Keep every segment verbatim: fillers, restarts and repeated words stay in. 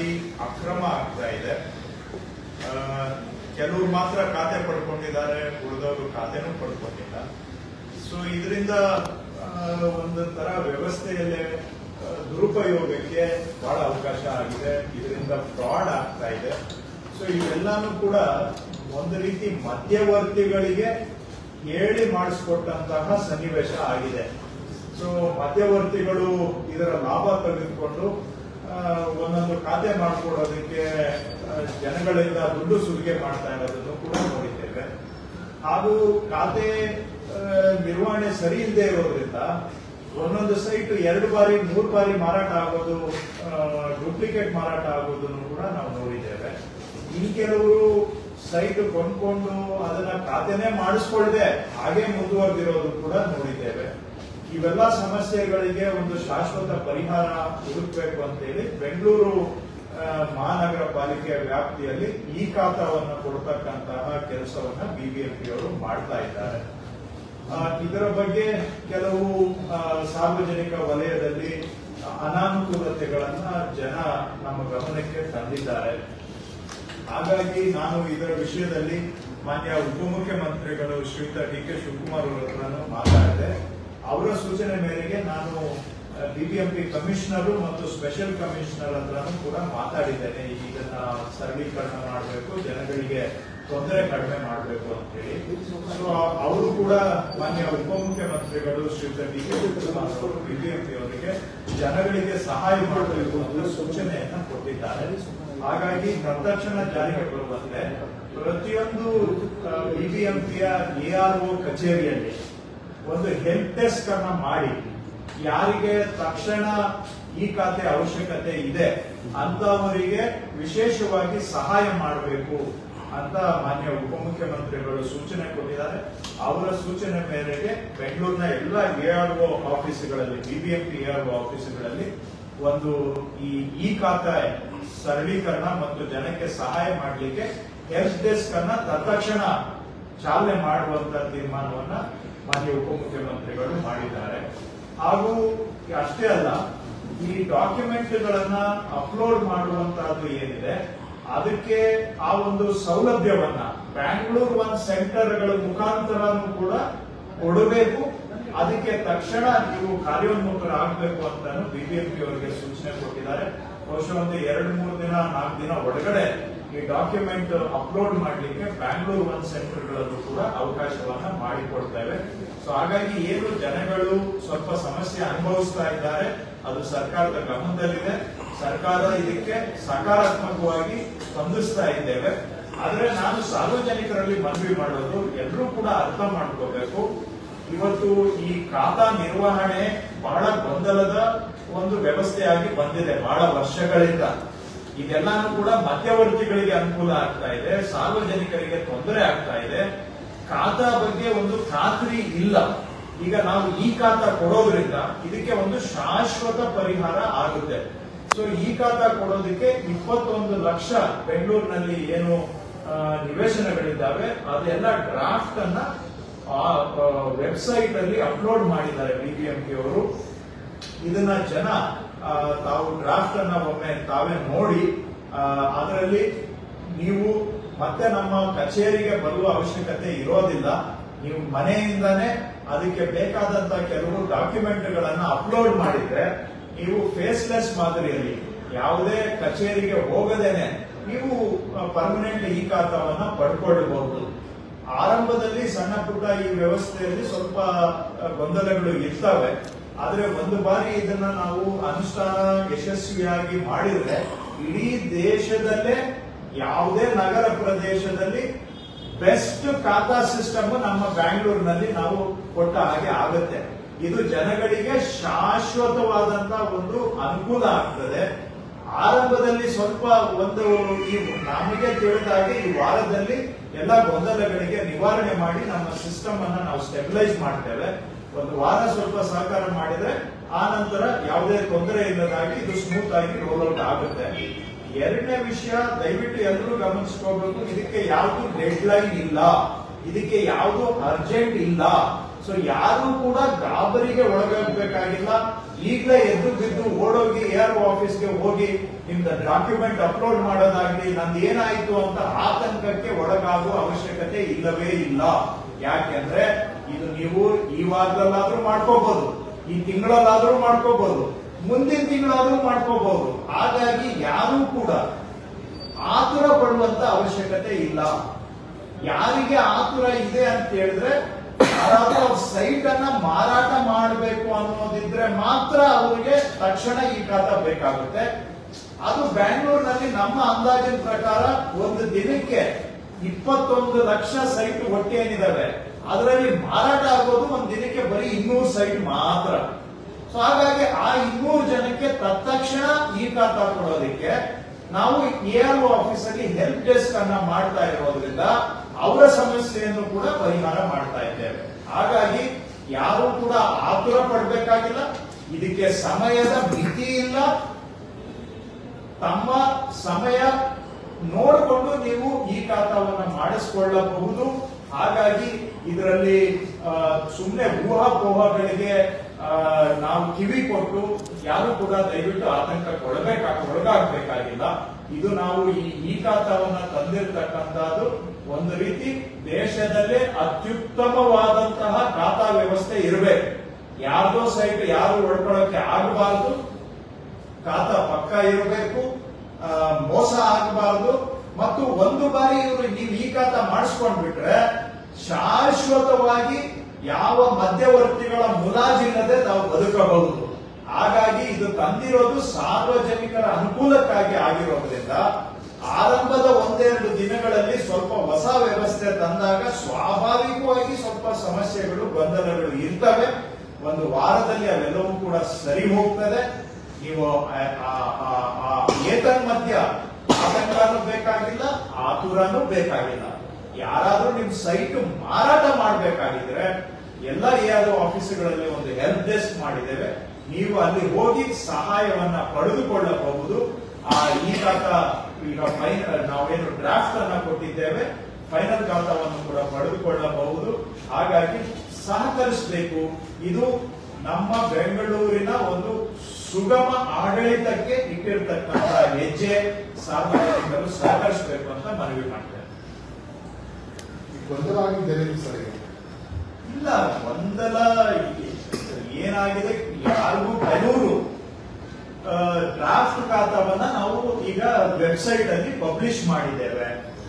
ಹೆಚ್ಚಾಗಿ ಅಕ್ರಮ ಆಗ್ತಾ ಇದೆ. ಕೆಲವರು ಮಾತ್ರ ಖಾತೆ ಪಡ್ಕೊಂಡಿದ್ದಾರೆ, ಉಳಿದವರು ಖಾತೆನೂ ಪಡ್ಕೊಂಡಿಲ್ಲ. ಸೊ ಇದರಿಂದ ಒಂದು ತರ ವ್ಯವಸ್ಥೆಯಲ್ಲೇ ದುರುಪಯೋಗಕ್ಕೆ ಬಹಳ ಅವಕಾಶ ಆಗಿದೆ. ಇದರಿಂದ ಫ್ರಾಡ್ ಆಗ್ತಾ ಇದೆ. ಸೊ ಇವೆಲ್ಲಾನು ಕೂಡ ಒಂದು ರೀತಿ ಮಧ್ಯವರ್ತಿಗಳಿಗೆ ಹೇಳಿ ಮಾಡಿಸ್ಕೊಟ್ಟಂತಹ ಸನ್ನಿವೇಶ ಆಗಿದೆ. ಸೊ ಮಧ್ಯವರ್ತಿಗಳು ಇದರ ಲಾಭ ತೆಗೆದುಕೊಂಡು ಒಂದೊಂದು ಖಾತೆ ಮಾಡಿಕೊಡೋದಕ್ಕೆ ಜನಗಳಿಂದ ದುಡ್ಡು ಸುಲಿಗೆ ಮಾಡ್ತಾ ಇರೋದನ್ನು ಕೂಡ ನೋಡಿದ್ದೇವೆ. ಹಾಗೂ ಖಾತೆ ನಿರ್ವಹಣೆ ಸರಿ ಇಲ್ಲದೆ ಇರೋದ್ರಿಂದ ಒಂದೊಂದು ಸೈಟ್ ಎರಡು ಬಾರಿ ಮೂರು ಬಾರಿ ಮಾರಾಟ ಆಗೋದು, ಡೂಪ್ಲಿಕೇಟ್ ಮಾರಾಟ ಆಗೋದನ್ನು ಕೂಡ ನಾವು ನೋಡಿದ್ದೇವೆ. ಇನ್ ಕೆಲವರು ಸೈಟ್ ಕೊಂಡ್ಕೊಂಡು ಅದನ್ನ ಖಾತೆನೇ ಮಾಡಿಸ್ಕೊಳ್ಳದೆ ಹಾಗೆ ಮುಂದುವರೆದಿರೋದು ಕೂಡ ನೋಡಿದ್ದೇವೆ. ಇವೆಲ್ಲ ಸಮಸ್ಯೆಗಳಿಗೆ ಒಂದು ಶಾಶ್ವತ ಪರಿಹಾರ ಹುಡುಕಬೇಕು ಅಂತೇಳಿ ಬೆಂಗಳೂರು ಮಹಾನಗರ ಪಾಲಿಕೆಯ ವ್ಯಾಪ್ತಿಯಲ್ಲಿ ಈ ಖಾತಾವನ್ನು ಕೊಡ್ತಕ್ಕಂತಹ ಕೆಲಸವನ್ನ ಬಿಬಿಎಂಪಿ ಅವರು ಮಾಡ್ತಾ ಇದ್ದಾರೆ. ಇದರ ಬಗ್ಗೆ ಕೆಲವು ಸಾರ್ವಜನಿಕ ವಲಯದಲ್ಲಿ ಅನಾನುಕೂಲತೆಗಳನ್ನ ಜನ ನಮ್ಮ ಗಮನಕ್ಕೆ ತಂದಿದ್ದಾರೆ. ಹಾಗಾಗಿ ನಾನು ಇದರ ವಿಷಯದಲ್ಲಿ ಮಾನ್ಯ ಉಪಮುಖ್ಯಮಂತ್ರಿಗಳು ಶ್ರೀಯುತ ಡಿ ಕೆ ಶಿವಕುಮಾರ್ ಅವರ ಹತ್ರನೂ ಮಾತಾಡಿದೆ. ಅವರ ಸೂಚನೆ ಮೇರೆಗೆ ನಾನು ಬಿಬಿಎಂಪಿ ಕಮಿಷನರ್ ಮತ್ತು ಸ್ಪೆಷಲ್ ಕಮಿಷನರ್ ಹತ್ರನೂ ಕೂಡ ಮಾತಾಡಿದ್ದೇನೆ. ಇದನ್ನ ಸರಳೀಕರಣ ಮಾಡಬೇಕು, ಜನಗಳಿಗೆ ತೊಂದರೆ ಕಡಿಮೆ ಮಾಡಬೇಕು ಅಂತ ಹೇಳಿ. ಸೊ ಅವರು ಕೂಡ ಮಾನ್ಯ ಉಪಮುಖ್ಯಮಂತ್ರಿಗಳು ಶ್ರೀಯುತ ಡಿ ಕೆ ಶಿವಕುಮಾರ್ ಅವರು ಬಿಬಿಎಂಪಿ ಅವರಿಗೆ ಜನಗಳಿಗೆ ಸಹಾಯ ಮಾಡಬೇಕು ಅಂತ ಸೂಚನೆಯನ್ನ ಕೊಟ್ಟಿದ್ದಾರೆ. ಹಾಗಾಗಿ ತತ್ಕ್ಷಣ ಜಾರಿಗೆ ಬರುವಂತೆ ಪ್ರತಿಯೊಂದು ಬಿಬಿಎಂಪಿಯ ಎಆರ್ಒ ಕಚೇರಿಯಲ್ಲಿ ಒಂದು ಹೆಲ್ಪ್ ಡೆಸ್ಕ್ ಅನ್ನ ಮಾಡಿ ಯಾರಿಗೆ ತಕ್ಷಣ ಈ ಖಾತೆ ಅವಶ್ಯಕತೆ ಇದೆ ಅಂತವರಿಗೆ ವಿಶೇಷವಾಗಿ ಸಹಾಯ ಮಾಡಬೇಕು ಅಂತ ಮಾನ್ಯ ಉಪಮುಖ್ಯಮಂತ್ರಿಗಳು ಸೂಚನೆ ಕೊಟ್ಟಿದ್ದಾರೆ. ಅವರ ಸೂಚನೆ ಮೇರೆಗೆ ಬೆಂಗಳೂರಿನ ಎಲ್ಲ ಎಆರ್ಒ ಆಫೀಸ್ಗಳಲ್ಲಿ, ಬಿಬಿಎಂಪಿ ಎಆರ್ಒ ಆಫೀಸ್ಗಳಲ್ಲಿ ಒಂದು ಈ ಈ ಖಾತೆ ಸರಳೀಕರಣ ಮತ್ತು ಜನಕ್ಕೆ ಸಹಾಯ ಮಾಡಲಿಕ್ಕೆ ಹೆಲ್ಪ್ ಡೆಸ್ಕ್ ಅನ್ನ ತತ್ಕ್ಷಣ ಚಾಲನೆ ಮಾಡುವಂತ ತೀರ್ಮಾನವನ್ನ ಮಾನ್ಯ ಉಪಮುಖ್ಯಮಂತ್ರಿಗಳು ಮಾಡಿದ್ದಾರೆ. ಹಾಗೂ ಅಷ್ಟೇ ಅಲ್ಲ, ಈ ಡಾಕ್ಯುಮೆಂಟ್ಗಳನ್ನ ಅಪ್ಲೋಡ್ ಮಾಡುವಂತಹದ್ದು ಏನಿದೆ ಅದಕ್ಕೆ ಆ ಒಂದು ಸೌಲಭ್ಯವನ್ನ ಬ್ಯಾಂಗ್ಳೂರ್ ಒನ್ ಸೆಂಟರ್ಗಳ ಮುಖಾಂತರನೂ ಕೂಡ ಕೊಡಬೇಕು. ಅದಕ್ಕೆ ತಕ್ಷಣ ನೀವು ಕಾರ್ಯೋನ್ಮುಖರಾಗಬೇಕು ಅಂತಾನು ಬಿಬಿಎಂಪಿ ಅವರಿಗೆ ಸೂಚನೆ ಕೊಟ್ಟಿದ್ದಾರೆ. ಬಹುಶಃ ಒಂದು ಎರಡು ಮೂರು ದಿನ ನಾಲ್ಕು ದಿನ ಒಳಗಡೆ ಈ ಡಾಕ್ಯುಮೆಂಟ್ ಅಪ್ಲೋಡ್ ಮಾಡಲಿಕ್ಕೆ ಬ್ಯಾಂಗ್ಳೂರ್ ಒನ್ ಸೆಂಟರ್ಗಳಲ್ಲೂ ಕೂಡ ಅವಕಾಶವನ್ನ ಮಾಡಿಕೊಡ್ತೇವೆ. ಸೊ ಹಾಗಾಗಿ ಏನು ಜನಗಳು ಸ್ವಲ್ಪ ಸಮಸ್ಯೆ ಅನುಭವಿಸ್ತಾ ಇದ್ದಾರೆ ಅದು ಸರ್ಕಾರದ ಗಮನದಲ್ಲಿದೆ. ಸರ್ಕಾರ ಇದಕ್ಕೆ ಸಕಾರಾತ್ಮಕವಾಗಿ ಸ್ಪಂದಿಸ್ತಾ ಇದ್ದೇವೆ. ಆದ್ರೆ ನಾನು ಸಾರ್ವಜನಿಕರಲ್ಲಿ ಮನವಿ ಮಾಡೋದು, ಎಲ್ಲರೂ ಕೂಡ ಅರ್ಥ ಮಾಡ್ಕೋಬೇಕು. ಇವತ್ತು ಈ ಖಾತಾ ನಿರ್ವಹಣೆ ಬಹಳ ಗೊಂದಲದ ಒಂದು ವ್ಯವಸ್ಥೆಯಾಗಿ ಬಂದಿದೆ ಬಹಳ ವರ್ಷಗಳಿಂದ. ಇದೆಲ್ಲಾನು ಕೂಡ ಮಧ್ಯವರ್ತಿಗಳಿಗೆ ಅನುಕೂಲ ಆಗ್ತಾ ಇದೆ, ಸಾರ್ವಜನಿಕರಿಗೆ ತೊಂದರೆ ಆಗ್ತಾ ಇದೆ. ಖಾತಾ ಬಗ್ಗೆ ಒಂದು ಖಾತ್ರಿ ಇಲ್ಲ. ಈಗ ನಾವು ಈ ಖಾತಾ ಕೊಡೋದ್ರಿಂದ ಇದಕ್ಕೆ ಒಂದು ಶಾಶ್ವತ ಪರಿಹಾರ ಆಗುತ್ತೆ. ಸೊ ಈ ಖಾತಾ ಕೊಡೋದಕ್ಕೆ ಇಪ್ಪತ್ತೊಂದು ಲಕ್ಷ ಬೆಂಗಳೂರಿನಲ್ಲಿ ಏನು ನಿವೇಶನಗಳಿದ್ದಾವೆ ಅದೆಲ್ಲ ಡ್ರಾಫ್ಟ್ ಅನ್ನ ವೆಬ್ಸೈಟ್ ಅಲ್ಲಿ ಅಪ್ಲೋಡ್ ಮಾಡಿದ್ದಾರೆ ಬಿಬಿಎಂಪಿ ಅವರು. ಇದನ್ನ ಜನ ತಾವು ಡ್ರಾಫ್ಟ್ ಅನ್ನ ಒಮ್ಮೆ ತಾವೇ ನೋಡಿ ಅದರಲ್ಲಿ ನೀವು ಮತ್ತೆ ನಮ್ಮ ಕಚೇರಿಗೆ ಬರುವ ಅವಶ್ಯಕತೆ ಇರೋದಿಲ್ಲ. ನೀವು ಮನೆಯಿಂದಾನೇ ಅದಕ್ಕೆ ಬೇಕಾದಂತ ಕೆಲವು ಡಾಕ್ಯುಮೆಂಟ್ಗಳನ್ನ ಅಪ್ಲೋಡ್ ಮಾಡಿದ್ರೆ ನೀವು ಫೇಸ್ಲೆಸ್ ಮಾದರಿಯಲ್ಲಿ ಯಾವುದೇ ಕಚೇರಿಗೆ ಹೋಗದೇನೆ ನೀವು ಪರ್ಮನೆಂಟ್ ಈ ಖಾತಾವನ್ನ ಪಡ್ಕೊಳ್ಬಹುದು. ಆರಂಭದಲ್ಲಿ ಸಣ್ಣ ಪುಟ್ಟ ಈ ವ್ಯವಸ್ಥೆಯಲ್ಲಿ ಸ್ವಲ್ಪ ಗೊಂದಲಗಳು ಇರ್ತವೆ. ಆದ್ರೆ ಒಂದು ಬಾರಿ ಇದನ್ನ ನಾವು ಅನುಷ್ಠಾನ ಯಶಸ್ವಿಯಾಗಿ ಮಾಡಿದ್ರೆ ಇಡೀ ದೇಶದಲ್ಲೇ ಯಾವುದೇ ನಗರ ಪ್ರದೇಶದಲ್ಲಿ ಬೆಸ್ಟ್ ಖಾತಾ ಸಿಸ್ಟಮ್ ನಮ್ಮ ಬ್ಯಾಂಗ್ಳೂರಿನಲ್ಲಿ ನಾವು ಕೊಟ್ಟ ಹಾಗೆ ಆಗುತ್ತೆ. ಇದು ಜನಗಳಿಗೆ ಶಾಶ್ವತವಾದಂತಹ ಒಂದು ಅನುಕೂಲ ಆಗ್ತದೆ. ಆರಂಭದಲ್ಲಿ ಸ್ವಲ್ಪ ಒಂದು ಈ ನಮಗೆ ತಿಳಿದ ಹಾಗೆ ಈ ವಾರದಲ್ಲಿ ಎಲ್ಲ ಗೊಂದಲಗಳಿಗೆ ನಿವಾರಣೆ ಮಾಡಿ ನಮ್ಮ ಸಿಸ್ಟಮ್ ಅನ್ನ ನಾವು ಸ್ಟೆಬಿಲೈಸ್ ಮಾಡ್ತೇವೆ. ಒಂದು ವಾರ ಸ್ವಲ್ಪ ಸಹಕಾರ ಮಾಡಿದ್ರೆ ಆ ನಂತರ ಯಾವುದೇ ತೊಂದರೆ ಇಲ್ಲದಾಗಿ ಇದು ಸ್ಮೂತ್ ಆಗಿ ರೋಲ್ ಔಟ್ ಆಗುತ್ತೆ. ಎರಡನೇ ವಿಷಯ ದಯವಿಟ್ಟು ಎಲ್ಲರೂ ಗಮನಿಸ್ಕೋಬೇಕು, ಇದಕ್ಕೆ ಯಾವುದು ಡೆಡ್ ಲೈನ್ ಇಲ್ಲ, ಇದಕ್ಕೆ ಯಾವುದು ಅರ್ಜೆಂಟ್ ಇಲ್ಲ. ಸೊ ಯಾರು ಕೂಡ ಗಾಬರಿಗೆ ಒಳಗಾಗಬೇಕಾಗಿಲ್ಲ. ಈಗಲೇ ಎದ್ದು ಬಿದ್ದು ಓಡೋಗಿ ಎ ಆರ್ ಒ ಆಫೀಸ್ಗೆ ಹೋಗಿ ನಿಮ್ದು ಡಾಕ್ಯುಮೆಂಟ್ ಅಪ್ಲೋಡ್ ಮಾಡೋದಾಗ್ಲಿ ನಂದು ಏನಾಯ್ತು ಅಂತ ಆತಂಕಕ್ಕೆ ಒಳಗಾಗುವ ಅವಶ್ಯಕತೆ ಇಲ್ಲವೇ ಇಲ್ಲ. ಯಾಕೆಂದ್ರೆ ಇದು ನೀವು ಈ ವಾರದಲ್ಲಾದ್ರೂ ಮಾಡ್ಕೋಬಹುದು, ಈ ತಿಂಗಳಲ್ಲಾದ್ರೂ ಮಾಡ್ಕೋಬಹುದು, ಮುಂದಿನ ತಿಂಗಳಾದ್ರೂ ಮಾಡ್ಕೋಬಹುದು. ಹಾಗಾಗಿ ಯಾರೂ ಕೂಡ ಆತುರ ಪಡುವಂತ ಅವಶ್ಯಕತೆ ಇಲ್ಲ. ಯಾರಿಗೆ ಆತುರ ಇದೆ ಅಂತ ಹೇಳಿದ್ರೆ ಯಾರಾದ್ರೂ ಅವ್ರ ಸೈಟ್ ಅನ್ನ ಮಾರಾಟ ಮಾಡಬೇಕು ಅನ್ನೋದಿದ್ರೆ ಮಾತ್ರ ಅವರಿಗೆ ತಕ್ಷಣ ಈ ಖಾತಾ ಬೇಕಾಗುತ್ತೆ. ಅದು ಬ್ಯಾಂಗ್ಳೂರಿನಲ್ಲಿ ನಮ್ಮ ಅಂದಾಜಿನ ಪ್ರಕಾರ ಒಂದು ದಿನಕ್ಕೆ ಇಪ್ಪತ್ತೊಂದು ಲಕ್ಷ ಸೈಟ್ ಒಟ್ಟು ಏನಿದಾವೆ ಅದರಲ್ಲಿ ಮಾರಾಟ ಆಗೋದು ಒಂದು ದಿನಕ್ಕೆ ಬರೀ ಇನ್ನೂರು ಸೈಟ್ ಮಾತ್ರ. ಸೊ ಹಾಗಾಗಿ ಆ ಇನ್ನೂರು ಜನಕ್ಕೆ ತತ್ಕ್ಷಣ ಈ ಖಾತಾ ಕೊಡೋದಕ್ಕೆ ನಾವು ಎ ಆರ್ ಒ ಆಫೀಸ್ ಅಲ್ಲಿ ಹೆಲ್ಪ್ ಡೆಸ್ಕ್ ಅನ್ನ ಮಾಡ್ತಾ ಇರೋದ್ರಿಂದ ಅವರ ಸಮಸ್ಯೆಯನ್ನು ಕೂಡ ಪರಿಹಾರ ಮಾಡ್ತಾ ಇದ್ದೇವೆ. ಹಾಗಾಗಿ ಯಾರು ಕೂಡ ಆತುರ ಪಡಬೇಕಾಗಿಲ್ಲ. ಇದಕ್ಕೆ ಸಮಯದ ಮಿತಿ ಇಲ್ಲ. ತಮ್ಮ ಸಮಯ ನೋಡಿಕೊಂಡು ನೀವು ಈ ಖಾತಾವನ್ನ ಮಾಡಿಸಿಕೊಳ್ಳಬಹುದು. ಹಾಗಾಗಿ ಇದರಲ್ಲಿ ಸುಮ್ಮನೆ ಊಹಾಪೋಹಗಳಿಗೆ ನಾವು ಕಿವಿ ಕೊಟ್ಟು ಯಾರು ಕೂಡ ದಯವಿಟ್ಟು ಆತಂಕಕ್ಕೆ ಒಳಬೇಕಾಗ ಒಳಗಾಗಬೇಕಾಗಿಲ್ಲ. ಇದು ನಾವು ಈ ಈ ಖಾತಾವನ್ನ ತಂದಿರತಕ್ಕಂತಹದ್ದು ಒಂದು ರೀತಿ ದೇಶದಲ್ಲೇ ಅತ್ಯುತ್ತಮವಾದಂತಹ ಖಾತಾ ವ್ಯವಸ್ಥೆ ಇರಬೇಕು. ಯಾರ್ದೋ ಸೈಟ್ ಯಾರು ಹೊಡ್ಕೊಳ್ಳೋಕೆ ಆಗಬಾರ್ದು, ಖಾತಾ ಪಕ್ಕ ಇರಬೇಕು, ಮೋಸ ಆಗಬಾರ್ದು. ಮತ್ತು ಒಂದು ಬಾರಿ ಇವರು ನೀವು ಈ ಖಾತಾ ಮಾಡಿಸ್ಕೊಂಡ್ಬಿಟ್ರೆ ಶಾಶ್ವತವಾಗಿ ಯಾವ ಮಧ್ಯವರ್ತಿಗಳ ಮುಲಾಜಿಲ್ಲದೆ ನಾವು ಬದುಕಬಹುದು. ಹಾಗಾಗಿ ಇದು ತಂದಿರೋದು ಸಾರ್ವಜನಿಕರ ಅನುಕೂಲಕ್ಕಾಗಿ ಆಗಿರೋದ್ರಿಂದ ಆರಂಭದ ಒಂದೆರಡು ದಿನಗಳಲ್ಲಿ ಸ್ವಲ್ಪ ಹೊಸ ವ್ಯವಸ್ಥೆ ತಂದಾಗ ಸ್ವಾಭಾವಿಕವಾಗಿ ಸ್ವಲ್ಪ ಸಮಸ್ಯೆಗಳು ಗೊಂದಲಗಳು ಇರ್ತವೆ. ಒಂದು ವಾರದಲ್ಲಿ ಅವೆಲ್ಲವೂ ಕೂಡ ಸರಿ ಹೋಗ್ತದೆ. ನೀವು ಏತನ್ಮಧ್ಯ ಆತಂಕನೂ ಬೇಕಾಗಿಲ್ಲ, ಆತುರನೂ ಬೇಕಾಗಿಲ್ಲ. ಯಾರಾದ್ರೂ ನಿಮ್ ಸೈಟ್ ಮಾರಾಟ ಮಾಡಬೇಕಾಗಿದ್ರೆ ಎಲ್ಲ ಯಾವ್ದೋ ಆಫೀಸುಗಳಲ್ಲಿ ಒಂದು ಹೆಲ್ಪ್ ಡೆಸ್ಕ್ ಮಾಡಿದ್ದೇವೆ. ನೀವು ಅಲ್ಲಿ ಹೋಗಿ ಸಹಾಯವನ್ನ ಪಡೆದುಕೊಳ್ಳಬಹುದು. ಆ ಈ ಖಾತಾ ಈಗ ಫೈನಲ್ ನಾವೇನು ಡ್ರಾಫ್ಟ್ ಅನ್ನ ಕೊಟ್ಟಿದ್ದೇವೆ, ಫೈನಲ್ ಖಾತಾವನ್ನು ಕೂಡ ಪಡೆದುಕೊಳ್ಳಬಹುದು. ಹಾಗಾಗಿ ಸಹಕರಿಸಬೇಕು. ಇದು ನಮ್ಮ ಬೆಂಗಳೂರಿನ ಒಂದು ಸುಗಮ ಆಡಳಿತಕ್ಕೆ ಇಟ್ಟಿರ್ತಕ್ಕಂಥ ಹೆಜ್ಜೆ. ಸಾರ್ವಜನಿಕರು ಸಹಕರಿಸಬೇಕು ಅಂತ ಮನವಿ ಮಾಡ್ತೇವೆ. ಗೊಂದಲ ಆಗಿದ್ದೇನೆ ಸರಿ ಇಲ್ಲ, ಗೊಂದಲ ಏನಾಗಿದೆ, ಯಾರಿಗೂ ಕೆಲವರು ಡ್ರಾಫ್ಟ್ ಖಾತಾವನ್ನ ನಾವು ಈಗ ವೆಬ್ಸೈಟ್ ಅಲ್ಲಿ ಪಬ್ಲಿಷ್ ಮಾಡಿದ್ದೇವೆ.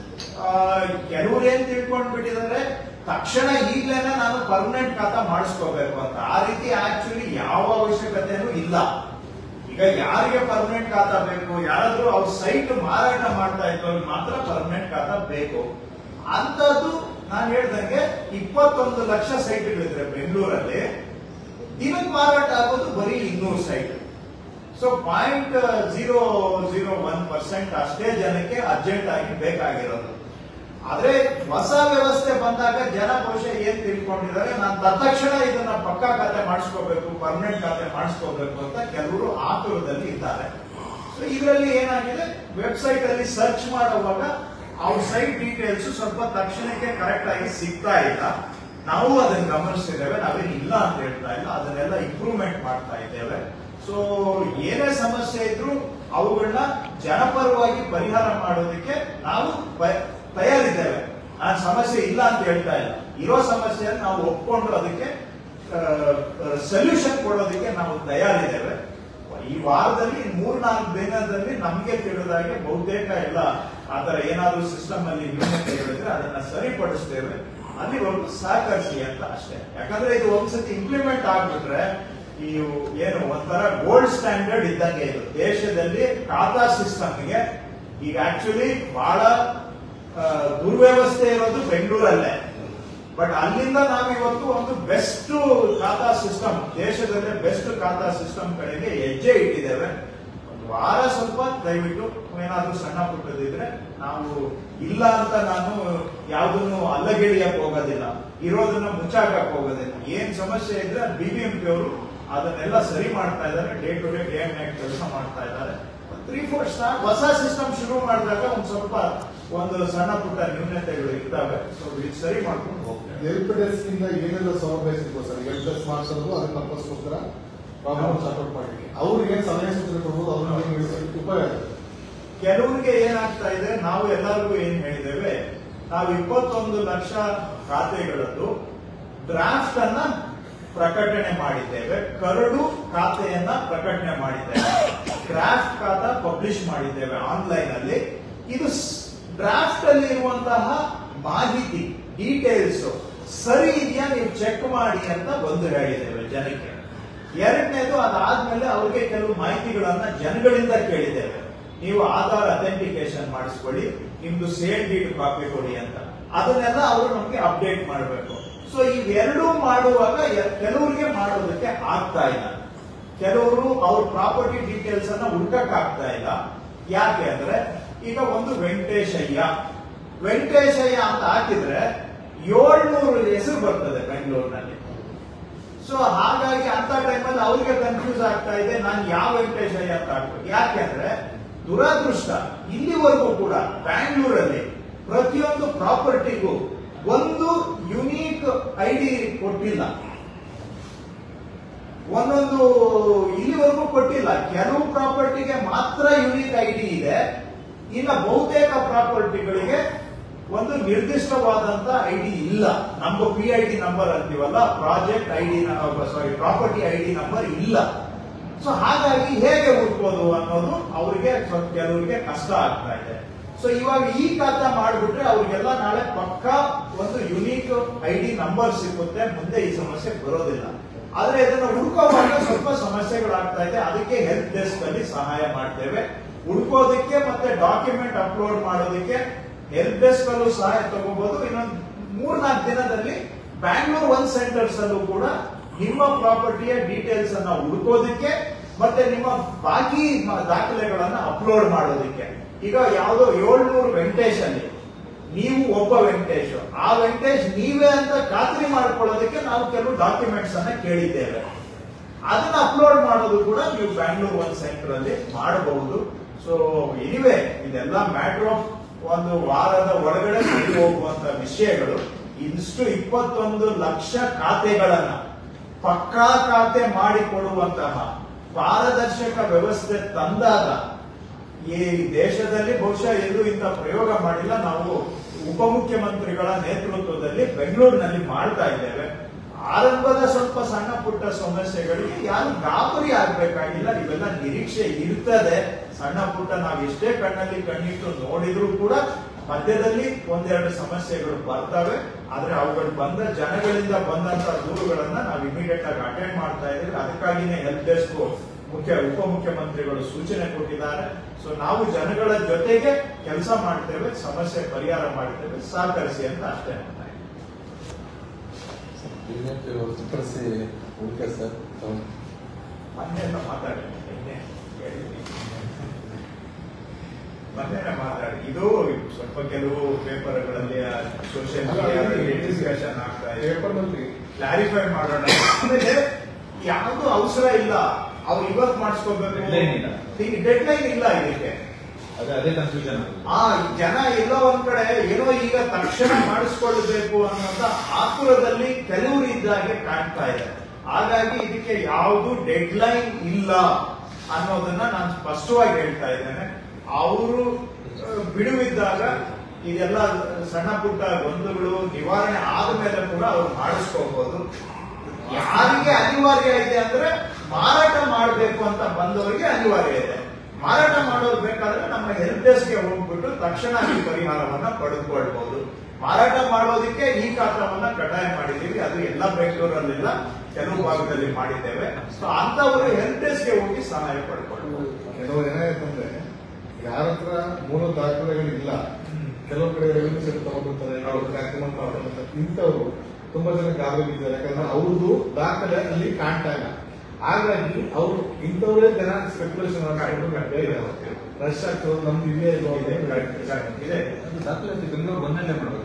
ಕೆಲವರು ಏನ್ ತಿಳ್ಕೊಂಡ್ಬಿಟ್ಟಿದ್ದಾರೆ, ತಕ್ಷಣ ಈಗಲೇನೆ ನಾನು ಪರ್ಮನೆಂಟ್ ಖಾತಾ ಮಾಡಿಸ್ಕೋಬೇಕು ಅಂತ. ಆ ರೀತಿ ಆಕ್ಚುಲಿ ಯಾವ ಅವಶ್ಯಕತೆನೂ ಇಲ್ಲ. ಈಗ ಯಾರಿಗೆ ಪರ್ಮನೆಂಟ್ ಖಾತಾ ಬೇಕು, ಯಾರಾದ್ರೂ ಅವ್ರ ಸೈಟ್ ಮಾರಾಟ ಮಾಡ್ತಾ ಇದ್ದವ್ರಿಗೆ ಮಾತ್ರ ಪರ್ಮನೆಂಟ್ ಖಾತಾ ಬೇಕು. ಅಂತದ್ದು ನಾನು ಹೇಳ್ದಂಗೆ ಇಪ್ಪತ್ತೊಂದು ಲಕ್ಷ ಸೈಟ್ಗಳಿದ್ರೆ ಬೆಂಗಳೂರಲ್ಲಿ ದಿನಕ್ಕೆ ಮಾರಾಟ ಆಗೋದು ಬರೀ ಇನ್ನೂರು site. So point zero zero one percent ಅಷ್ಟೇ ಜನಕ್ಕೆ ಅರ್ಜೆಂಟ್ ಆಗಿ ಬೇಕಾಗಿರೋದು. ಆದ್ರೆ ಹೊಸ ವ್ಯವಸ್ಥೆ ಬಂದಾಗ ಜನ ಬಹುಶಃ ಏನ್ ತಿಳ್ಕೊಂಡಿದ್ದಾರೆ, ನಾನು ತತ್ಕ್ಷಣ ಇದನ್ನ ಪಕ್ಕಾ ಖಾತೆ ಮಾಡಿಸ್ಕೋಬೇಕು, ಪರ್ಮನೆಂಟ್ ಖಾತೆ ಮಾಡಿಸ್ಕೋಬೇಕು ಅಂತ ಕೆಲವರು ಆತುರದಲ್ಲಿ ಇದ್ದಾರೆ. ಸೊ ಇದರಲ್ಲಿ ಏನಾಗಿದೆ, ವೆಬ್ಸೈಟ್ ಅಲ್ಲಿ ಸರ್ಚ್ ಮಾಡುವಾಗ ಅವ್ರ ಸೈಟ್ ಡೀಟೇಲ್ಸ್ ಸ್ವಲ್ಪ ತಕ್ಷಣಕ್ಕೆ ಕರೆಕ್ಟ್ ಆಗಿ ಸಿಗ್ತಾ ಇಲ್ಲ. ನಾವು ಅದನ್ನ ಗಮನಿಸಿದ್ದೇವೆ, ನಾವೇನು ಇಲ್ಲ ಅಂತ ಹೇಳ್ತಾ ಇಲ್ಲ, ಅದನ್ನೆಲ್ಲ ಇಂಪ್ರೂವ್ಮೆಂಟ್ ಮಾಡ್ತಾ ಇದ್ದೇವೆ. ಸೊ ಏನೇ ಸಮಸ್ಯೆ ಇದ್ರು ಅವುಗಳನ್ನ ಜನಪರವಾಗಿ ಪರಿಹಾರ ಮಾಡೋದಕ್ಕೆ ನಾವು ತಯಾರಿದ್ದೇವೆ. ಆ ಸಮಸ್ಯೆ ಇಲ್ಲ ಅಂತ ಹೇಳ್ತಾ ಇಲ್ಲ. ಇರೋ ಸಮಸ್ಯೆಯನ್ನು ನಾವು ಒಪ್ಕೊಂಡು ಅದಕ್ಕೆ ಸೊಲ್ಯೂಷನ್ ಕೊಡೋದಕ್ಕೆ ನಾವು ತಯಾರಿದ್ದೇವೆ. ಈ ವಾರದಲ್ಲಿ ಮೂರ್ನಾಲ್ಕು ದಿನದಲ್ಲಿ ನಮಗೆ ತಿಳಿದಾಗೆ ಬಹುತೇಕ ಎಲ್ಲ ಆತರ ಏನಾದ್ರೂ ಸಿಸ್ಟಮ್ ಅಲ್ಲಿ ನ್ಯೂನತೆ ಹೇಳಿದ್ರೆ ಅದನ್ನ ಸರಿಪಡಿಸ್ತೇವೆ. ಅಲ್ಲಿವರೆಗೂ ಸಹಕರಿಸಿ ಅಂತ ಅಷ್ಟೇ. ಯಾಕಂದ್ರೆ ಇದು ಒಂದ್ಸತಿ ಇಂಪ್ಲಿಮೆಂಟ್ ಆಗ್ಬಿಟ್ರೆ ಈ ಏನು ಒಂಥರ ಗೋಲ್ಡ್ ಸ್ಟ್ಯಾಂಡರ್ಡ್ ಇದ್ದಂಗೆ ಇದು ದೇಶದಲ್ಲಿ ಖಾತಾ ಸಿಸ್ಟಮ್ಗೆ. ಈಗ ಆಕ್ಚುಲಿ ಬಹಳ ದುರ್ವ್ಯವಸ್ಥೆ ಇರೋದು ಬೆಂಗಳೂರಲ್ಲೇ, ಬಟ್ ಅಲ್ಲಿಂದ ನಾವು ಇವತ್ತು ಒಂದು ಬೆಸ್ಟ್ ಖಾತಾ ಸಿಸ್ಟಮ್, ದೇಶದಲ್ಲೇ ಬೆಸ್ಟ್ ಖಾತಾ ಸಿಸ್ಟಮ್ ಕಡೆಗೆ ಹೆಜ್ಜೆ ಇಟ್ಟಿದ್ದೇವೆ. ಒಂದು ವಾರ ಸ್ವಲ್ಪ ದಯವಿಟ್ಟು ಏನಾದ್ರೂ ಸಣ್ಣ ಪುಟ್ಟದಿದ್ರೆ ನಾವು ಇಲ್ಲ ಅಂತ ನಾನು ಯಾವ್ದನ್ನು ಅಲ್ಲಗೆಳಿಯಕ್ ಹೋಗೋದಿಲ್ಲ, ಇರೋದನ್ನ ಮುಚ್ಚಾಕಕ್ ಹೋಗೋದಿಲ್ಲ. ಏನ್ ಸಮಸ್ಯೆ ಇದ್ರೆ ಬಿಬಿಎಂಪಿ ಅವರು ಅದನ್ನೆಲ್ಲ ಸರಿ ಮಾಡ್ತಾ ಇದ್ದಾರೆ. Day to day day and night ಕೆಲಸ ಮಾಡ್ತಾ ಇದ್ದಾರೆ. ತ್ರೀ ಫೋರ್ ಸ್ಟಾರ್ ಹೊಸ ಸಿಸ್ಟಮ್ ಶುರು ಮಾಡಿದಾಗ ಒಂದ್ ಸ್ವಲ್ಪ ಒಂದು ಸಣ್ಣ ಪುಟ್ಟ ನ್ಯೂನತೆಗಳು ಇರ್ತವೆ. ಸೊ ಇದು ಸರಿ ಮಾಡ್ಕೊಂಡು ಹೋಗ್ತೇವೆ. ಹೆಲ್ಪ್ ಡೆಸ್ಕ್ ಇಂದ ಏನೆಲ್ಲ ಸೌಲಭ್ಯ ಸಿಗ್ಬೋದು ಸರ್? ಹೆಲ್ಪ್ ಡೆಸ್ಕ್ ಮಾಡಿಸೋದು ಅದಕ್ಕೆ ಪರ್ಪಸ್ಗೋಸ್ಕರ ಪ್ರಾಬ್ಲಮ್ ಸಾರ್ಟ್ ಮಾಡಲಿಕ್ಕೆ ಅವ್ರಿಗೆ ಸಲಹೆ ಸೂಚನೆ ಕೊಡ್ಬೋದು, ಅವ್ರಿಗೆ ಉಪಯೋಗ. ಕೆಲವರಿಗೆ ಏನಾಗ್ತಾ ಇದೆ, ನಾವು ಎಲ್ಲರಿಗೂ ಏನ್ ಹೇಳಿದ್ದೇವೆ, ನಾವು ಇಪ್ಪತ್ತೊಂದು ಲಕ್ಷ ಖಾತೆಗಳದ್ದು ಡ್ರಾಫ್ಟ್ ಅನ್ನ ಪ್ರಕಟಣೆ ಮಾಡಿದ್ದೇವೆ, ಕರಡು ಖಾತೆಯನ್ನ ಪ್ರಕಟಣೆ ಮಾಡಿದ್ದೇವೆ, ಡ್ರಾಫ್ಟ್ ಖಾತಾ ಪಬ್ಲಿಷ್ ಮಾಡಿದ್ದೇವೆ ಆನ್ಲೈನ್ ಅಲ್ಲಿ. ಇದು ಡ್ರಾಫ್ಟ್ ಅಲ್ಲಿ ಇರುವಂತಹ ಮಾಹಿತಿ ಡೀಟೇಲ್ಸ್ ಸರಿ ಇದೆಯಾ ನೀವು ಚೆಕ್ ಮಾಡಿ ಅಂತ ಒಂದು ಹೇಳಿದ್ದೇವೆ ಜನಕ್ಕೆ. ಎರಡನೇದು, ಅದಾದ್ಮೇಲೆ ಅವ್ರಿಗೆ ಕೆಲವು ಮಾಹಿತಿಗಳನ್ನ ಜನಗಳಿಂದ ಕೇಳಿದ್ದೇವೆ. ನೀವು ಆಧಾರ್ ಅಥೆಂಟಿಕೇಶನ್ ಮಾಡಿಸ್ಕೊಳ್ಳಿ, ನಿಮ್ದು ಸೇಲ್ ಡೀಡ್ ಕಾಪಿ ಕೊಡಿ ಅಂತ. ಅದನ್ನೆಲ್ಲ ಅವರು ನಮ್ಗೆ ಅಪ್ಡೇಟ್ ಮಾಡಬೇಕು. ಸೊ ಇವೆರಡೂ ಮಾಡುವಾಗ ಕೆಲವರಿಗೆ ಮಾಡೋದಕ್ಕೆ ಆಗ್ತಾ ಇಲ್ಲ. ಕೆಲವರು ಅವ್ರ ಪ್ರಾಪರ್ಟಿ ಡೀಟೇಲ್ಸ್ ಅನ್ನ ಹುಡ್ಕಕ್ ಆಗ್ತಾ ಇಲ್ಲ. ಯಾಕೆ ಅಂದ್ರೆ, ಈಗ ಒಂದು ವೆಂಕಟೇಶಯ್ಯ ವೆಂಕಟೇಶಯ್ಯ ಅಂತ ಹಾಕಿದ್ರೆ ಏಳ್ನೂರು ಹೆಸರು ಬರ್ತದೆ ಬೆಂಗಳೂರಿನಲ್ಲಿ. ಸೊ ಹಾಗಾಗಿ ಅಂತ ಟೈಮಲ್ಲಿ ಅವ್ರಿಗೆ ಕನ್ಫ್ಯೂಸ್ ಆಗ್ತಾ ಇದೆ, ನಾನು ಯಾವ ವೆಂಕಟೇಶಯ್ಯ ಅಂತ ಹಾಕ್ಬೇಕು. ಯಾಕೆಂದ್ರೆ ದುರಾದೃಷ್ಟ, ಇಲ್ಲಿವರೆಗೂ ಕೂಡ ಬ್ಯಾಂಗ್ಳೂರಲ್ಲಿ ಪ್ರತಿಯೊಂದು ಪ್ರಾಪರ್ಟಿಗೂ ಒಂದು ಯುನೀಕ್ ಐಡಿ ಕೊಟ್ಟಿಲ್ಲ. ಒಂದೊಂದು ಇಲ್ಲಿವರೆಗೂ ಕೊಟ್ಟಿಲ್ಲ. ಕೆಲವು ಪ್ರಾಪರ್ಟಿಗೆ ಮಾತ್ರ ಯುನೀಕ್ ಐಡಿ ಇದೆ. ಇನ್ನು ಬಹುತೇಕ ಪ್ರಾಪರ್ಟಿಗಳಿಗೆ ಒಂದು ನಿರ್ದಿಷ್ಟವಾದಂತ ಐಡಿ ಇಲ್ಲ. ನಮ್ಮ ಪಿ ಐ ಡಿ ನಂಬರ್ ಅಂತೀವಲ್ಲ, project ID sorry property ID number ಇಲ್ಲ. ಸೊ ಹಾಗಾಗಿ ಹೇಗೆ ಹುಡ್ಕೋದು ಅನ್ನೋದು ಅವರಿಗೆ ಸ್ವಲ್ಪ ಕೆಲವರಿಗೆ ಕಷ್ಟ ಆಗ್ತಾ ಇದೆ. ಸೊ ಇವಾಗ ಈ ಖಾತಾ ಮಾಡಿಬಿಟ್ರೆ ಅವ್ರಿಗೆಲ್ಲ ನಾಳೆ ಪಕ್ಕಾ ಒಂದು ಯುನೀಕ್ ಐಡಿ ನಂಬರ್ ಸಿಗುತ್ತೆ, ಮುಂದೆ ಈ ಸಮಸ್ಯೆ ಬರೋದಿಲ್ಲ. ಆದ್ರೆ ಇದನ್ನ ಹುಡ್ಕೋವಾಗ ಸ್ವಲ್ಪ ಸಮಸ್ಯೆಗಳಾಗ್ತಾ ಇದೆ. ಅದಕ್ಕೆ ಹೆಲ್ಪ್ ಡೆಸ್ಕ್ ಅಲ್ಲಿ ಸಹಾಯ ಮಾಡ್ತೇವೆ. ಹುಡ್ಕೋದಕ್ಕೆ ಮತ್ತೆ ಡಾಕ್ಯುಮೆಂಟ್ ಅಪ್ಲೋಡ್ ಮಾಡೋದಕ್ಕೆ ಹೆಲ್ಪ್ ಡೆಸ್ಕ್ ಅಲ್ಲೂ ಸಹಾಯ ತಗೋಬಹುದು. ಇನ್ನೊಂದು ಮೂರ್ನಾಲ್ಕು ದಿನದಲ್ಲಿ ಬ್ಯಾಂಗ್ಳೂರ್ ಒನ್ ಸೆಂಟರ್ಸ್ ಅಲ್ಲೂ ಕೂಡ ನಿಮ್ಮ ಪ್ರಾಪರ್ಟಿಯ ಡೀಟೇಲ್ಸ್ ಅನ್ನ ಹುಡ್ಕೋದಕ್ಕೆ ಮತ್ತೆ ನಿಮ್ಮ ಬಾಕಿ ದಾಖಲೆಗಳನ್ನ ಅಪ್ಲೋಡ್ ಮಾಡೋದಕ್ಕೆ. ಈಗ ಯಾವುದೋ ಏಳ್ನೂರು ವೆಂಕಟೇಶ್ ಅಲ್ಲಿ ನೀವು ಒಬ್ಬ ವೆಂಕಟೇಶ್, ಆ ವೆಂಕಟೇಶ್ ನೀವೇ ಅಂತ ಖಾತ್ರಿ ಮಾಡ್ಕೊಳ್ಳೋದಕ್ಕೆ ನಾವು ಕೆಲವು ಡಾಕ್ಯುಮೆಂಟ್ಸ್ ಅನ್ನ ಕೇಳಿದ್ದೇವೆ. ಅದನ್ನ ಅಪ್ಲೋಡ್ ಮಾಡೋದು ಕೂಡ ನೀವು ಬ್ಯಾಂಗ್ಳೂರ್ ಒನ್ ಸೆಂಟರ್ ಅಲ್ಲಿ ಮಾಡಬಹುದು. ಸೊ ಎನಿವೆ ಇದೆಲ್ಲ ಮ್ಯಾಟರ್ ಆಫ್ ಒಂದು ವಾರದ ಒಳಗಡೆ ಸರಿ ಹೋಗುವಂತ ವಿಷಯಗಳು. ಇಷ್ಟು ಇಪ್ಪತ್ತೊಂದು ಲಕ್ಷ ಖಾತೆಗಳನ್ನ ಪಕ್ಕಾ ಖಾತೆ ಮಾಡಿಕೊಡುವಂತಹ ಪಾರದರ್ಶಕ ವ್ಯವಸ್ಥೆ ತಂದಾಗ ಈ ದೇಶದಲ್ಲಿ ಬಹುಶಃ ಎಲ್ಲೂ ಇಂಥ ಪ್ರಯೋಗ ಮಾಡಿಲ್ಲ. ನಾವು ಉಪಮುಖ್ಯಮಂತ್ರಿಗಳ ನೇತೃತ್ವದಲ್ಲಿ ಬೆಂಗಳೂರಿನಲ್ಲಿ ಮಾಡ್ತಾ ಇದ್ದೇವೆ. ಆರಂಭದ ಸ್ವಲ್ಪ ಸಣ್ಣ ಪುಟ್ಟ ಸಮಸ್ಯೆಗಳಿಗೆ ಯಾರು ಗಾಬರಿ ಆಗ್ಬೇಕಾಗಿಲ್ಲ. ಇವೆಲ್ಲ ನಿರೀಕ್ಷೆ ಇರ್ತದೆ. ಸಣ್ಣ ಪುಟ್ಟ ನಾವು ಎಷ್ಟೇ ಕಣ್ಣಲ್ಲಿ ಕಣ್ಣಿಟ್ಟು ನೋಡಿದ್ರು ಕೂಡ ಮಧ್ಯದಲ್ಲಿ ಒಂದೆರಡು ಸಮಸ್ಯೆಗಳು ಬರ್ತವೆ. ಆದ್ರೆ ಅವುಗಳು ಬಂದ ಜನಗಳಿಂದ ಬಂದಂತ ದೂರುಗಳನ್ನ ನಾವು ಇಮಿಡಿಯೇಟ್ ಆಗಿ ಅಟೆಂಡ್ ಮಾಡ್ತಾ ಇದ್ದೇವೆ. ಅದಕ್ಕಾಗಿನೇ ಹೆಲ್ಪ್ ಡೆಸ್ಕ್ ಮುಖ್ಯ ಉಪಮುಖ್ಯಮಂತ್ರಿಗಳು ಸೂಚನೆ ಕೊಟ್ಟಿದ್ದಾರೆ. ಸೊ ನಾವು ಜನಗಳ ಜೊತೆಗೆ ಕೆಲಸ ಮಾಡ್ತೇವೆ, ಸಮಸ್ಯೆ ಪರಿಹಾರ ಮಾಡ್ತೇವೆ, ಸಹಕರಿಸಿ ಅಂತ ಅಷ್ಟೇ. ಮೊನ್ನೆಲ್ಲ ಮಾತಾಡಿ ಮೊನ್ನೆ ಮಾತಾಡಿ ಇದು ಸ್ವಲ್ಪ ಕೆಲವು ಪೇಪರ್ಗಳಲ್ಲಿ ಸೋಷಿಯಲ್ ಮೀಡಿಯಾದಲ್ಲಿ ಡಿಸ್ಕಷನ್ ಆಗ್ತಾ ಇದೆ. ಕ್ಲಾರಿಫೈ ಮಾಡೋಣ. ಆಮೇಲೆ ಯಾವುದು ಅವಸರ ಇಲ್ಲ. ಅವ್ರು ಇವತ್ತು ಮಾಡಿಸ್ಕೋಬೇಕು, ಡೆಡ್ ಲೈನ್ ಇಲ್ಲ ಇದಕ್ಕೆ. ಅದೇ ಕನ್ಫ್ಯೂಷನ್. ಆ ಜನ ಎಲ್ಲೋ ಒಂದ್ ಕಡೆ ಏನೋ ಈಗ ತಕ್ಷಣ ಮಾಡಿಸ್ಕೊಳ್ಬೇಕು ಅನ್ನೋಂತ ಆತುರದಲ್ಲಿ ಕೆಲವರು ಇದ್ದಾಗೆ ಕಾಣ್ತಾ ಇದೆ. ಹಾಗಾಗಿ ಇದಕ್ಕೆ ಯಾವುದು ಡೆಡ್ ಲೈನ್ ಇಲ್ಲ ಅನ್ನೋದನ್ನ ನಾನು ಸ್ಪಷ್ಟವಾಗಿ ಹೇಳ್ತಾ ಇದ್ದೇನೆ. ಅವರು ಬಿಡುವಿದ್ದಾಗ ಇದೆಲ್ಲ ಸಣ್ಣ ಪುಟ್ಟ ಗೊಂದಲಗಳು ನಿವಾರಣೆ ಆದ್ಮೇಲೆ ಕೂಡ ಅವ್ರು ಮಾಡಿಸ್ಕೋಬಹುದು. ಯಾರಿಗೆ ಅನಿವಾರ್ಯ ಇದೆ ಅಂದ್ರೆ ಮಾರಾಟ ಮಾಡಬೇಕು ಅಂತ ಬಂದವರಿಗೆ ಅನಿವಾರ್ಯ ಇದೆ. ಮಾರಾಟ ಮಾಡೋದು ಬೇಕಾದ್ರೆ ನಮ್ಮ ಹೆಲ್ಪ್ ಡೆಸ್ಕ್ಗೆ ಹೋಗ್ಬಿಟ್ಟು ತಕ್ಷಣ ಈ ಪರಿಹಾರವನ್ನ ಪಡೆದುಕೊಳ್ಬಹುದು. ಮಾರಾಟ ಮಾಡೋದಕ್ಕೆ ಈ ಖಾತಾವನ್ನ ಕಡ್ಡಾಯ ಮಾಡಿದ್ದೀವಿ. ಅದು ಎಲ್ಲ ಬೆಂಗಳೂರಲ್ಲಿಲ್ಲ, ಕೆಲವು ಭಾಗದಲ್ಲಿ ಮಾಡಿದ್ದೇವೆ. ಸೊ ಅಂತವರು ಹೆಲ್ಪ್ ಡೆಸ್ಕ್ಗೆ ಹೋಗಿ ಸಹಾಯ ಪಡ್ಕೊಳ್ಬಹುದು. ಕೆಲವರು ಏನಾಯ್ತಂದ್ರೆ ಯಾರ ಹತ್ರ ಮೂಲ ದಾಖಲೆಗಳಿಲ್ಲ, ಕೆಲವು ಕಡೆ ರೆವಿನ್ಯೂ ಸೆಟ್ ತಗೊಂಡಿರ್ತಾರೆ, ಇಂಥವ್ರು ತುಂಬಾ ಜನ ಗಾಬರಿ ಬಿದ್ದಾರೆ. ಯಾಕಂದ್ರೆ ಅವ್ರದ್ದು ದಾಖಲೆ ಅಲ್ಲಿ ಕಾಣ್ತಾ ಇಲ್ಲ. ಹಾಗಾಗಿ ಅವರು ಇಂಥವರೇ ಜನ ಸ್ಪೆಕ್ಯುಲೇಷನ್ ರಶ್ ಆಗ್ತದೆ. ನಮ್ದು ಇದೇ ದಾಖಲಾತಿ ಬೆಂಗಳೂರು ಬಂದಲ್ಲೇ ಮಾಡ್ಬೇಕು.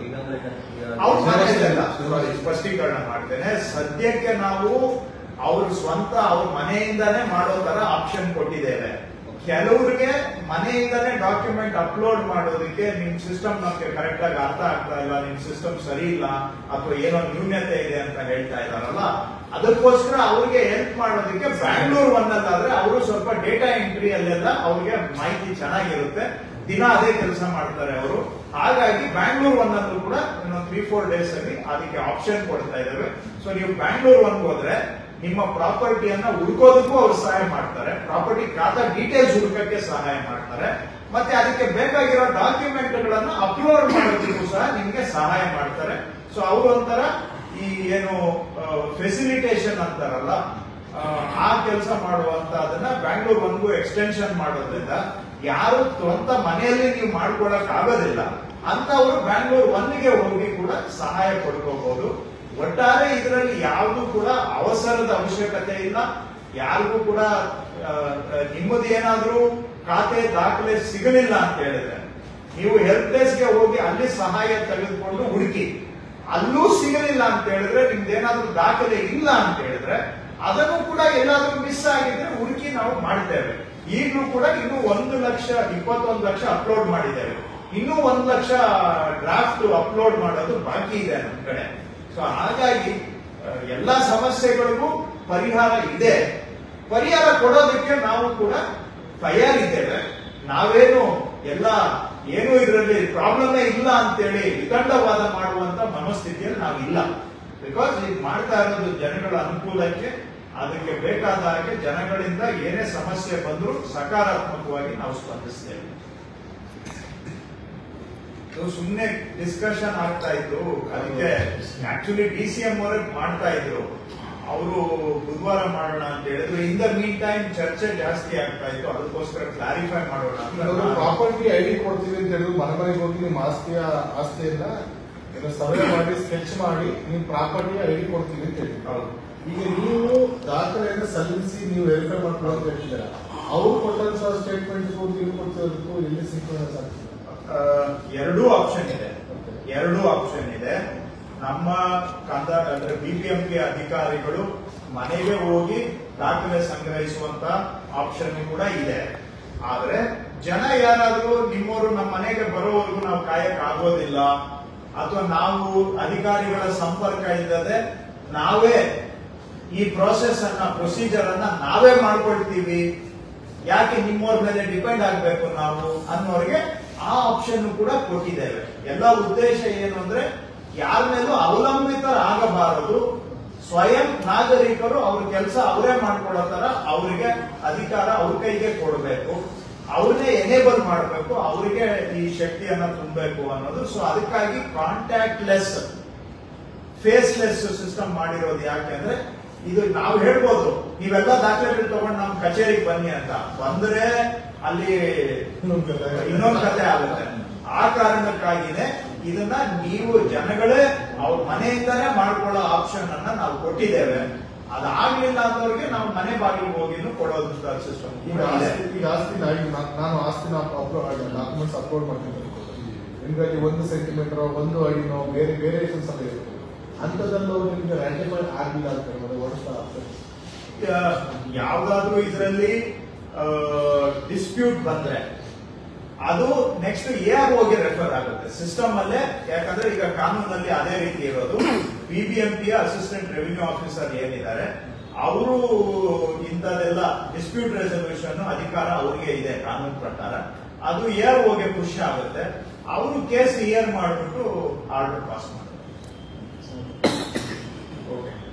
ಸ್ಪಷ್ಟೀಕರಣ ಮಾಡ್ತೇನೆ. ಸದ್ಯಕ್ಕೆ ನಾವು ಅವ್ರ ಸ್ವಂತ ಅವ್ರ ಮನೆಯಿಂದಾನೇ ಮಾಡೋ ತರ ಆಪ್ಷನ್ ಕೊಟ್ಟಿದ್ದೇವೆ. ಕೆಲವರಿಗೆ ಮನೆಯಿಂದಾನೇ ಡಾಕ್ಯುಮೆಂಟ್ ಅಪ್ಲೋಡ್ ಮಾಡೋದಕ್ಕೆ ನಿಮ್ ಸಿಸ್ಟಮ್ ನಮ್ಗೆ ಕರೆಕ್ಟ್ ಆಗಿ ಅರ್ಥ ಆಗ್ತಾ ಇಲ್ಲ, ನಿಮ್ ಸಿಸ್ಟಮ್ ಸರಿ ಇಲ್ಲ ಅಥವಾ ಏನೋ ನ್ಯೂನ್ಯತೆ ಇದೆ ಅಂತ ಹೇಳ್ತಾ ಇದಾರಲ್ಲ, ಅದಕ್ಕೋಸ್ಕರ ಅವ್ರಿಗೆ ಹೆಲ್ಪ್ ಮಾಡೋದಕ್ಕೆ ಬ್ಯಾಂಗ್ಳೂರ್ ಒನ್ ಅಲ್ಲಾದ್ರೆ ಅವರು ಸ್ವಲ್ಪ ಡೇಟಾ ಎಂಟ್ರಿ ಅಲ್ಲೆಲ್ಲ ಅವ್ರಿಗೆ ಮಾಹಿತಿ ಚೆನ್ನಾಗಿರುತ್ತೆ, ದಿನ ಅದೇ ಕೆಲಸ ಮಾಡ್ತಾರೆ ಅವರು. ಹಾಗಾಗಿ ಬ್ಯಾಂಗ್ಳೂರ್ ಒನ್ ಅಲ್ಲೂ ಕೂಡ ಇನ್ನೊಂದು ತ್ರೀ ಫೋರ್ ಡೇಸ್ ಅಲ್ಲಿ ಅದಕ್ಕೆ ಆಪ್ಷನ್ ಕೊಡ್ತಾ ಇದಾವೆ. ಸೊ ನೀವು ಬ್ಯಾಂಗ್ಳೂರ್ ಒನ್ ಹೋದ್ರೆ ನಿಮ್ಮ ಪ್ರಾಪರ್ಟಿಯನ್ನ ಹುಡ್ಕೋದಕ್ಕೂ ಅವರು ಸಹಾಯ ಮಾಡ್ತಾರೆ, ಪ್ರಾಪರ್ಟಿ ಖಾತಾ ಡೀಟೇಲ್ಸ್ ಹುಡುಕಕ್ಕೆ ಸಹಾಯ ಮಾಡ್ತಾರೆ, ಮತ್ತೆ ಅದಕ್ಕೆ ಬೇಕಾಗಿರೋ ಡಾಕ್ಯುಮೆಂಟ್ ಗಳನ್ನ ಅಪ್ಲೋಡ್ ಮಾಡೋದಕ್ಕೂ ಸಹ ನಿಮ್ಗೆ ಸಹಾಯ ಮಾಡ್ತಾರೆ. ಸೊ ಅವರು ಒಂಥರ ಈ ಏನು ಫೆಸಿಲಿಟೇಷನ್ ಅಂತಾರಲ್ಲ ಆ ಕೆಲಸ ಮಾಡುವಂತ ಅದನ್ನ ಬ್ಯಾಂಗ್ಳೂರ್ ಒನ್ಗೂ ಎಕ್ಸ್ಟೆನ್ಷನ್ ಮಾಡೋದ್ರಿಂದ ಯಾರು ಸ್ವಂತ ಮನೆಯಲ್ಲಿ ನೀವು ಮಾಡ್ಕೊಳಕ್ ಆಗೋದಿಲ್ಲ ಅಂತವರು ಬ್ಯಾಂಗ್ಳೂರ್ ಒನ್ಗೆ ಹೋಗಿ ಕೂಡ ಸಹಾಯ ಪಡ್ಕೋಬಹುದು. ಒಟ್ಟಾರೆ ಇದರಲ್ಲಿ ಯಾವುದು ಕೂಡ ಅವಸರದ ಅವಶ್ಯಕತೆ ಇಲ್ಲ. ಯಾರಿಗೂ ಕೂಡ ನಿಮ್ಮದು ಏನಾದ್ರೂ ಖಾತೆ ದಾಖಲೆ ಸಿಗಲಿಲ್ಲ ಅಂತ ಹೇಳಿದ್ರೆ ನೀವು ಹೆಲ್ಪ್ ಡೆಸ್ಕ್ಗೆ ಹೋಗಿ ಅಲ್ಲಿ ಸಹಾಯ ತೆಗೆದುಕೊಂಡು ಹುಡುಕಿ. ಅಲ್ಲೂ ಸಿಗಲಿಲ್ಲ ಅಂತ ಹೇಳಿದ್ರೆ ನಿಮ್ದೇನಾದ್ರೂ ದಾಖಲೆ ಇಲ್ಲ ಅಂತ ಹೇಳಿದ್ರೆ ಅದನ್ನು ಕೂಡ ಎಲ್ಲಾದ್ರೂ ಮಿಸ್ ಆಗಿದ್ರೆ ಹುಡುಕಿ ನಾವು ಮಾಡ್ತೇವೆ. ಈಗಲೂ ಕೂಡ ಇನ್ನು ಒಂದು ಲಕ್ಷ ಇಪ್ಪತ್ತೊಂದು ಲಕ್ಷ ಅಪ್ಲೋಡ್ ಮಾಡಿದ್ದೇವೆ, ಇನ್ನೂ ಒಂದು ಲಕ್ಷ ಡ್ರಾಫ್ಟ್ ಅಪ್ಲೋಡ್ ಮಾಡೋದು ಬಾಕಿ ಇದೆ ನಮ್ಮ ಕಡೆ. ಸೊ ಹಾಗಾಗಿ ಎಲ್ಲಾ ಸಮಸ್ಯೆಗಳಿಗೂ ಪರಿಹಾರ ಇದೆ, ಪರಿಹಾರ ಕೊಡೋದಕ್ಕೆ ನಾವು ಕೂಡ ತಯಾರಿದ್ದೇವೆ. ನಾವೇನು ಎಲ್ಲ ಏನು ಇದರಲ್ಲಿ ಪ್ರಾಬ್ಲಮೇ ಇಲ್ಲ ಅಂತೇಳಿ ವಿತಂಡವಾದ ಮಾಡುವಂತ ಮನೋಸ್ಥಿತಿಯಲ್ಲಿ ನಾವಿಲ್ಲ. ಬಿಕಾಸ್ ಇದು ಮಾಡ್ತಾ ಇರೋದು ಜನಗಳ ಅನುಕೂಲಕ್ಕೆ, ಅದಕ್ಕೆ ಬೇಕಾದ ಹಾಗೆ ಜನಗಳಿಂದ ಏನೇ ಸಮಸ್ಯೆ ಬಂದರೂ ಸಕಾರಾತ್ಮಕವಾಗಿ ನಾವು ಸ್ಪಂದಿಸ್ತೇವೆ. ಸುಮ್ಮನೆ ಡಿಸ್ಕಷನ್ ಆಗ್ತಾ ಇತ್ತು, ಅದಕ್ಕೆ ಆಕ್ಚುಲಿ ಡಿ ಸಿ ಎಂ ಅವರೇ ಮಾಡ್ತಾ ಇದ್ರು, ಅವರು ಬುಧವಾರ ಮಾಡೋಣ ಅಂತ ಹೇಳಿದ್ರು. ಇನ್ ದ ಮೀನ್ ಟೈಮ್ ಚರ್ಚೆ ಜಾಸ್ತಿ ಆಗ್ತಾ ಇತ್ತು, ಅದಕ್ಕೋಸ್ಕರ ಕ್ಲಾರಿಫೈ ಮಾಡೋಣ ಅಂತ. ಪ್ರಾಪರ್ಟಿ ಐಡಿ ಕೊಡ್ತೀವಿ ಅಂತ ಹೇಳಿದ್ರು, ಮನೆ ಮನೆಗೆ ಹೋಗಿ ನಿಮ್ಮ ಆಸ್ತಿಯ ಆಸ್ತಿಯನ್ನ ಸರ್ವೆ ಮಾಡಿ ಸ್ಕೆಚ್ ಮಾಡಿ ನೀವು ಪ್ರಾಪರ್ಟಿ ಐಡಿ ಕೊಡ್ತೀವಿ ಅಂತ ಹೇಳಿ. ಈಗ ನೀವು ದಾಖಲೆಯನ್ನು ಸಲ್ಲಿಸಿ ನೀವು ವೆರಿಫೈ ಮಾಡ್ಕೊಳ್ಳೋ ಅಂತ ಹೇಳ್ತಿದ್ದೀರ, ಅವ್ರು ಕೊಟ್ಟಂತ ಸ್ಟೇಟ್ಮೆಂಟ್ ನೀವು ಕೊಡ್ತಿರೋದಕ್ಕೂ ಎಲ್ಲಿ ಸಿಂಕ್ರನೈಸ್ ಆಗ್ತದೆ? ಎರಡೂ ಆಪ್ಷನ್ ಇದೆ, ಎರಡೂ ಆಪ್ಷನ್ ಇದೆ. ನಮ್ಮ ಕಂದಾಯ ಅಂದ್ರೆ ಬಿಬಿಎಂಪಿ ಅಧಿಕಾರಿಗಳು ಮನೆಗೆ ಹೋಗಿ ದಾಖಲೆ ಸಂಗ್ರಹಿಸುವಂತ ಆಪ್ಷನ್ ಕೂಡ ಇದೆ. ಆದ್ರೆ ಜನ ಯಾರಾದ್ರೂ ನಿಮ್ಮವರು ನಮ್ಮ ಮನೆಗೆ ಬರೋವರೆಗೂ ನಾವು ಕಾಯಕ್ ಆಗೋದಿಲ್ಲ, ಅಥವಾ ನಾವು ಅಧಿಕಾರಿಗಳ ಸಂಪರ್ಕ ಇಲ್ಲದೆ ನಾವೇ ಈ ಪ್ರೋಸೆಸ್ ಅನ್ನ ಪ್ರೊಸೀಜರ್ ಅನ್ನ ನಾವೇ ಮಾಡ್ಕೊಳ್ತೀವಿ, ಯಾಕೆ ನಿಮ್ಮವ್ರ ಮೇಲೆ ಡಿಪೆಂಡ್ ಆಗ್ಬೇಕು ನಾವು ಅನ್ನೋರಿಗೆ ಆ ಆಪ್ಷನ್ ಕೂಡ ಕೊಟ್ಟಿದ್ದೇವೆ. ಎಲ್ಲ ಉದ್ದೇಶ ಏನು ಅಂದ್ರೆ ಯಾರ ಮೇಲೂ ಅವಲಂಬಿತರಾಗಬಾರದು, ಸ್ವಯಂ ನಾಗರಿಕರು ಅವ್ರ ಕೆಲಸ ಅವರೇ ಮಾಡ್ಕೊಳ್ಳೋ ತರ ಅವರಿಗೆ ಅಧಿಕಾರ ಅವ್ರ ಕೈಗೆ ಕೊಡಬೇಕು, ಅವ್ರನ್ನೇ ಎನೇಬಲ್ ಮಾಡಬೇಕು, ಅವರಿಗೆ ಈ ಶಕ್ತಿಯನ್ನ ತುಂಬಬೇಕು ಅನ್ನೋದು. ಸೊ ಅದಕ್ಕಾಗಿ ಕಾಂಟ್ಯಾಕ್ಟ್ ಲೆಸ್ ಫೇಸ್ಲೆಸ್ ಸಿಸ್ಟಮ್ ಮಾಡಿರೋದು. ಯಾಕೆಂದ್ರೆ ಇದು ನಾವು ಹೇಳ್ಬೋದು ನೀವೆಲ್ಲ ದಾಖಲೆಗಳು ತಗೊಂಡು ನಮ್ಮ ಕಚೇರಿಗೆ ಬನ್ನಿ ಅಂತ, ಬಂದ್ರೆ ಅಲ್ಲಿ ಇನ್ನೊಂದು ಕತೆ ಆಗುತ್ತೆ. ಆ ಕಾರಣಕ್ಕಾಗಿನೇ ಇದನ್ನ ನೀವು ಜನಗಳೇ ಅವ್ರ ಮನೆಯಿಂದಾನೇ ಮಾಡ್ಕೊಳ್ಳೋ ಆಪ್ಷನ್ ಅನ್ನ ನಾವು ಕೊಟ್ಟಿದ್ದೇವೆ. ಅದಾಗ್ಲಿಲ್ಲ ಅನ್ನೋರಿಗೆ ನಾವು ಮನೆ ಬಾಗಿಲಿಗೆ ಹೋಗಿ ಕೊಡೋದು ಸಿಸ್ಟಮ್. ಈಗ ಆಸ್ತಿ ನಾನು ಆಸ್ತಿನ ಅಪ್ಲೋಡ್ ಡಾಕ್ಯುಮೆಂಟ್ಸ್ ಅಪ್ಲೋಡ್ ಮಾಡ್ತೀನಿ, ನಿಮ್ಗಾಗಿ ಒಂದು ಸೆಂಟಿಮೀಟರ್ ಒಂದು ಅಡಿನೋ ಬೇರೆ ಬೇರೆ ಸಲ ಇರುತ್ತೆ, ಅಂತದಲ್ಲೂ ನಿಮ್ಗೆ ರ್ಯಾಟಿಫೈ ಆಗಿಲ್ಲ ಅಂತ ಹೇಳ್ಬೋದು ಓಡಿಸ್ತಾ ಆಗ್ತದೆ. ಯಾವ್ದಾದ್ರೂ ಇದರಲ್ಲಿ ಡಿಸ್ಪ್ಯೂಟ್ ಬಂದ್ರೆ ಅದು ನೆಕ್ಸ್ಟ್ ಎ ಆರ್ ಓಗೆ ರೆಫರ್ ಆಗುತ್ತೆ ಸಿಸ್ಟಮ್ ಅಲ್ಲೇ. ಯಾಕಂದ್ರೆ ಈಗ ಕಾನೂನಲ್ಲಿ ಅದೇ ರೀತಿ ಇರೋದು. ಬಿಬಿಎಂಪಿಯ ಅಸಿಸ್ಟೆಂಟ್ ರೆವಿನ್ಯೂ ಆಫೀಸರ್ ಏನಿದ್ದಾರೆ ಅವರು ಇಂಥದೆಲ್ಲ ಡಿಸ್ಪ್ಯೂಟ್ ರೆಸಲ್ಯೂಷನ್ ಅಧಿಕಾರ ಅವ್ರಿಗೆ ಇದೆ ಕಾನೂನು ಪ್ರಕಾರ. ಅದು ಎ ಆರ್ ಓಗೆ ಖುಷಿ ಆಗುತ್ತೆ, ಅವರು ಕೇಸ್ ಹಿಯರ್ ಮಾಡಿಬಿಟ್ಟು ಆರ್ಡರ್ ಪಾಸ್ ಮಾಡ್ತಾರೆ. ಓಕೆ.